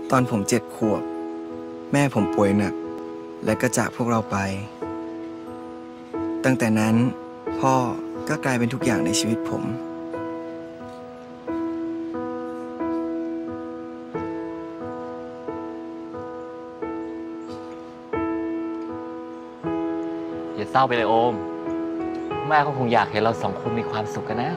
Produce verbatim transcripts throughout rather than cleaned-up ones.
ตอนผมเจ็ดขวบแม่ผมป่วยหนักและก็จากพวกเราไปตั้งแต่นั้นพ่อก็กลายเป็นทุกอย่างในชีวิตผมอย่าเศร้าไปเลยโอมแม่ก็คงอยากเห็นเราสองคนมีความสุขกันนะ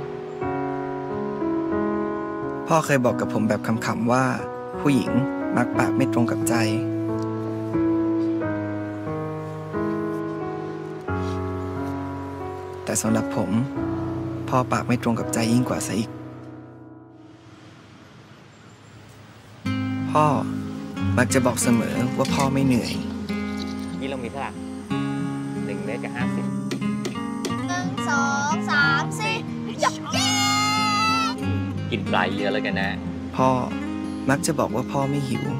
พ่อเคยบอกกับผมแบบขำๆว่าผู้หญิงมักปากไม่ตรงกับใจแต่สำหรับผมพ่อปากไม่ตรงกับใจยิ่งกว่าซะอีกพ่อมักจะบอกเสมอว่าพ่อไม่เหนื่อยนี่เรามีเท่าไหร่หนึ่งเมตรกับห้าสิบหนึ่งสองสามสี่หยกเย้กินปลาเยอะแล้วกันนะพ่อมักจะบอกว่าพ่อไม่หิว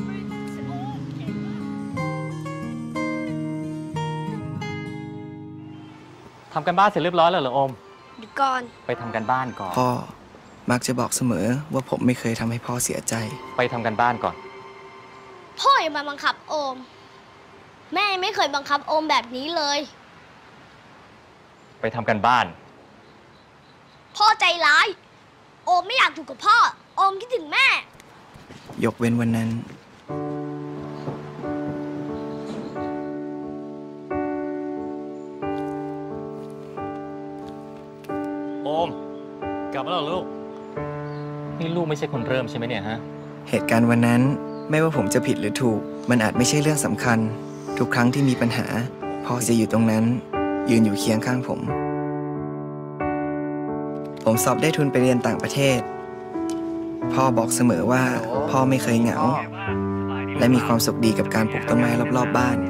ทำกันบ้านเสร็จเรียบร้อยแล้วเหรอโอมเดี๋ยวก่อนไปทำกันบ้านก่อนพ่อมักจะบอกเสมอว่าผมไม่เคยทำให้พ่อเสียใจไปทำกันบ้านก่อนพ่ออย่ามาบังคับโอมแม่ไม่เคยบังคับโอมแบบนี้เลยไปทำกันบ้านพ่อใจร้ายโอมไม่อยากถูกกับพ่อโอมคิดถึงแม่ยกเว้นวันนั้นโอมกลับมาแล้วลูกนี่ลูกไม่ใช่คนเริ่มใช่ไหมเนี่ยฮะเหตุการณ์วันนั้นไม่ว่าผมจะผิดหรือถูกมันอาจไม่ใช่เรื่องสำคัญทุกครั้งที่มีปัญหาพ่อจะอยู่ตรงนั้นยืนอยู่เคียงข้างผมผมสอบได้ทุนไปเรียนต่างประเทศพ่อบอกเสมอว่าพ่อไม่เคยเหงาและมีความสุขดีกับการปลูกต้นไม้รอบๆบ้าน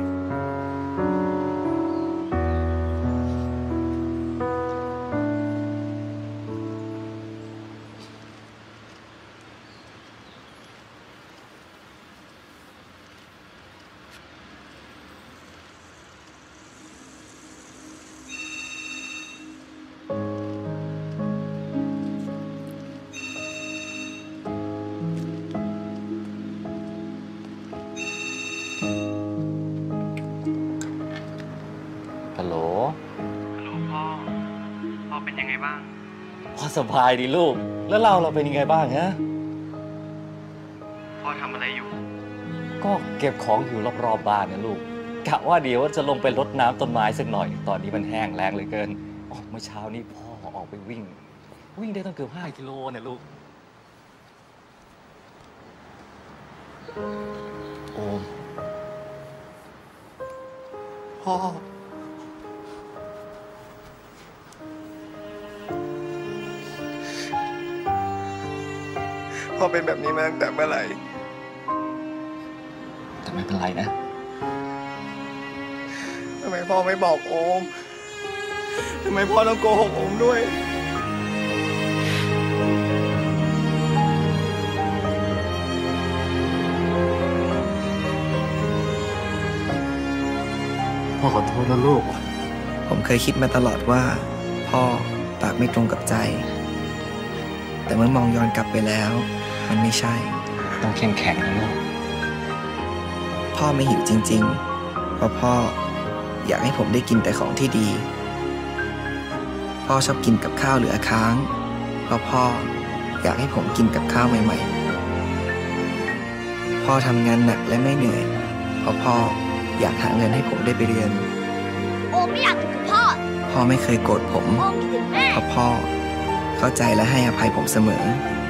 ฮัลโหลฮัลโหลพ่อพ่อเป็นยังไงบ้างพ่อสบายดีลูกแล้วเราเราเป็นยังไงบ้างฮะพ่อทำอะไรอยู่ก็เก็บของอยู่รอบๆบ้านนะลูกกะว่าเดี๋ยวจะลงไปรดน้ำต้นไม้สักหน่อยตอนนี้มันแห้งแล้งเหลือเกินอ๋อเมื่อเช้านี้พ่อออกไปวิ่งวิ่งได้ตั้งเกือบห้ากิโลเนี่ยลูกโอมพ่อพ่อเป็นแบบนี้มาตั้งแต่เมื่อไหร่แต่ไม่เป็นไรนะทำไมพ่อไม่บอกโอมทำไมพ่อต้องโกหกโอมด้วยพ่อขอโทษนะลูกผมเคยคิดมาตลอดว่าพ่อปากไม่ตรงกับใจแต่เมื่อมองย้อนกลับไปแล้วมันไม่ใช่ต้องเข้มแข็งนะลูกพ่อไม่หิวจริงๆเพราะพ่ออยากให้ผมได้กินแต่ของที่ดีพ่อชอบกินกับข้าวเหลือค้างเพราะพ่ออยากให้ผมกินกับข้าวใหม่ๆพ่อทำงานหนักและไม่เหนื่อยเพราะพ่ออยากหาเงินให้ผมได้ไปเรียนโอมไม่อยากถูกกับพ่อพ่อไม่เคยโกรธผมโอมคิดถึงแม่เพราะพ่อเข้าใจและให้อภัยผมเสมอ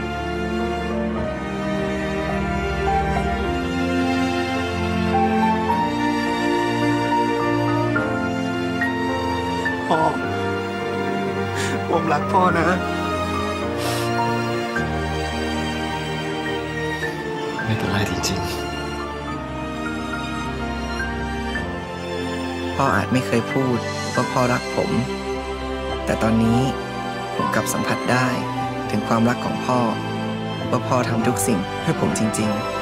พ่อผมรักพ่อนะไม่เป็นไรจริงๆพ่ออาจไม่เคยพูดว่าพ่อรักผมแต่ตอนนี้ผมกลับสัมผัสได้ถึงความรักของพ่อว่าพ่อทำทุกสิ่งเพื่อผมจริงๆ